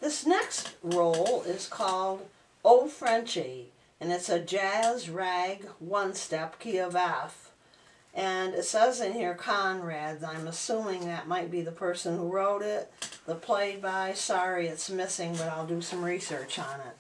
This next roll is called Oh Frenchy, and it's a jazz rag one-step key of F. And it says in here Conrad. I'm assuming that might be the person who wrote it. The played by, sorry it's missing, but I'll do some research on it.